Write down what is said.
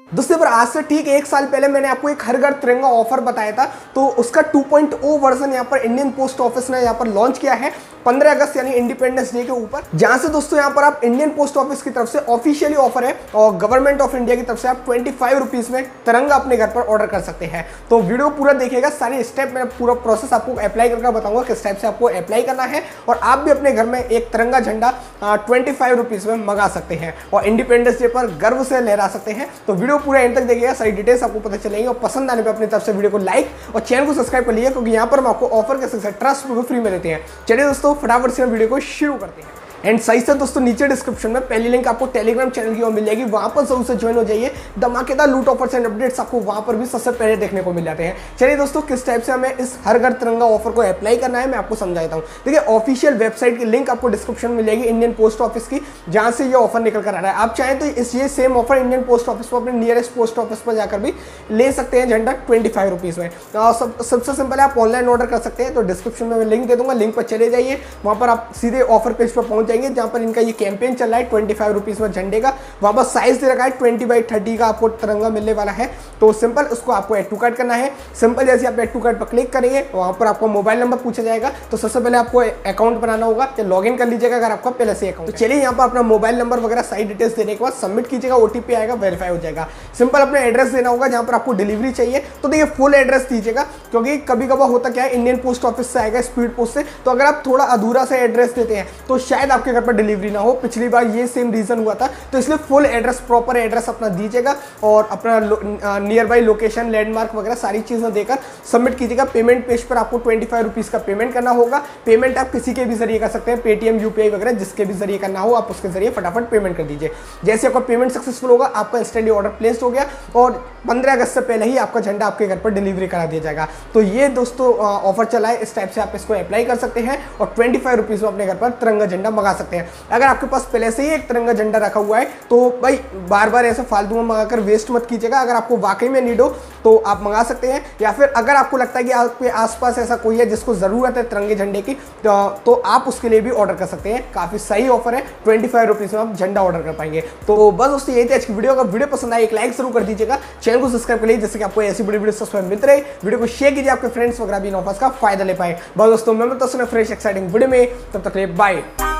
दोस्तों पर आज से ठीक 1 साल पहले मैंने आपको एक हर घर तिरंगा ऑफर बताया था, तो उसका 2.0 वर्जन यहाँ पर इंडियन पोस्ट ऑफिस ने यहाँ पर लॉन्च किया है 15 अगस्त यानी इंडिपेंडेंस डे के ऊपर। जहां से दोस्तों यहाँ पर आप इंडियन पोस्ट ऑफिस की तरफ से ऑफिशियली ऑफर है और गवर्नमेंट ऑफ इंडिया की तरफ से आप 25 रुपीज में तिरंगा अपने घर पर ऑर्डर कर सकते हैं। तो वीडियो पूरा देखिएगा, सारे स्टेप में पूरा प्रोसेस आपको अप्लाई करके बताऊंगा किस टाइप से आपको अप्लाई करना है और आप भी अपने घर में एक तिरंगा झंडा 25 रुपीज में मंगा सकते हैं और इंडिपेंडेंस डे पर गर्व से लहरा सकते हैं। तो वीडियो पूरा एंड तक देखिएगा, सारी डिटेल्स आपको पता चलेंगे और पसंद आने पर अपनी तरफ से वीडियो को लाइक और चैनल को सब्सक्राइब कर लीजिए, क्योंकि यहाँ पर हम आपको ऑफर के साथ ट्रस्ट को फ्री में देते हैं। चलिए दोस्तों फटाफट से वीडियो को शुरू करते हैं। एंड सही से दोस्तों नीचे डिस्क्रिप्शन में पहली लिंक आपको टेलीग्राम चैनल की ओर मिल जाएगी, वहां पर जरूर से ज्वाइन हो जाइए। धमाकेदार लूट ऑफर्स एंड अपडेट्स आपको वहां पर भी सबसे पहले देखने को मिल जाते हैं। चलिए दोस्तों किस टाइप से हमें इस हर घर तिरंगा ऑफर को अप्लाई करना है मैं आपको समझाता हूँ। देखिए ऑफिशियल वेबसाइट की लिंक आपको डिस्क्रिप्शन में मिल जाएगी इंडियन पोस्ट ऑफिस की, जहां से ये ऑफर निकल कर आ रहा है। आप चाहें तो ये same offer Indian post office पर अपने नियरेस्ट पोस्ट ऑफिस पर जाकर भी ले सकते हैं झंडा 25 रुपीज में। सबसे सिंपल है, आप ऑनलाइन ऑर्डर कर सकते हैं। तो डिस्क्रिप्शन में मैं लिंक दे दूंगा, लिंक पर चले जाइए, वहां पर आप सीधे ऑफर पेज पर पहुंच जाएंगे जहां पर इनका कैंपेन चल रहा है 25 रुपीज में झंडे का। वहां पर साइज दे रखा है 20x30 का आपको तिरंगा मिलने वाला है। तो सिंपल उसको आपको ऐड टू कार्ट करना है। सिंपल जैसे आप ऐड टू कार्ट पर क्लिक करेंगे वहां पर आपको मोबाइल नंबर पूछा जाएगा। तो सबसे पहले आपको अकाउंट बनाना होगा, तो लॉगिन कर लीजिएगा अगर आपका पहले से अकाउंट। तो चलिए यहाँ पर अपना मोबाइल नंबर वगैरह सारी डिटेल्स देने के बाद सबमिट कीजिएगा, ओटीपी आएगा, वेरीफाई हो जाएगा। सिंपल अपना एड्रेस देना होगा जहां पर आपको डिलीवरी चाहिए। तो देखिए फुल एड्रेस दीजिएगा, क्योंकि कभी कभार होता क्या है इंडियन पोस्ट ऑफिस से आएगा स्पीड पोस्ट से, तो अगर आप थोड़ा अधूरा से एड्रेस देते हैं तो शायद आपके घर पर डिलीवरी ना हो। पिछली बार ये सेम रीजन हुआ था, तो इसलिए फुल एड्रेस प्रॉपर एड्रेस अपना दीजिएगा और अपना नियर बाई लोकेशन लैंडमार्क वगैरह सारी चीजें देकर सबमिट कीजिएगा। पेमेंट पेज पर आपको 25 रुपीज का पेमेंट करना होगा। पेमेंट आप किसी के भी जरिए कर सकते हैं, पेटीएम यूपीआई वगैरह जिसके भी जरिए करना हो आप उसके जरिए फटाफट पेमेंट कर दीजिए। जैसे आपका पेमेंट सक्सेसफुल होगा आपका इंस्टेंटली ऑर्डर प्लेस हो गया और 15 अगस्त से पहले ही आपका झंडा आपके घर पर डिलीवरी करा दिया जाएगा। तो ये दोस्तों ऑफर चला है, इस टाइप से आप इसको अप्लाई कर सकते हैं और 25 रुपीज में अपने घर पर तिरंगा झंडा मंगा सकते हैं। अगर आपके पास पहले से ही एक तिरंगा झंडा रखा हुआ है तो भाई बार बार ऐसे फालतू में मंगाकर वेस्ट मत कीजिएगा। अगर आपको वाकई में नीड हो तो आप मंगा सकते हैं, या फिर अगर आपको लगता है कि आपके आसपास ऐसा कोई है जिसको जरूरत है तिरंगे झंडे की तो आप उसके लिए भी ऑर्डर कर सकते हैं। काफी सही ऑफर है, 25 रुपीज में आप झंडा ऑर्डर कर पाएंगे। तो बस दोस्तों यही थी आज की वीडियो। अगर वीडियो पसंद आए एक लाइक जरूर कर दीजिएगा, चैनल को सब्सक्राइब कर लीजिए जिससे कि आपको ऐसी बड़ी वीडियो सबसे मिलते रहे। वीडियो को शेयर कीजिए, आपके फ्रेंड्स वगैरह भी इन ऑफर्स का फायदा ले पाए। बस दोस्तों मैं फ्रेश एक्साइटिंग वीडियो में, तब तक बाय।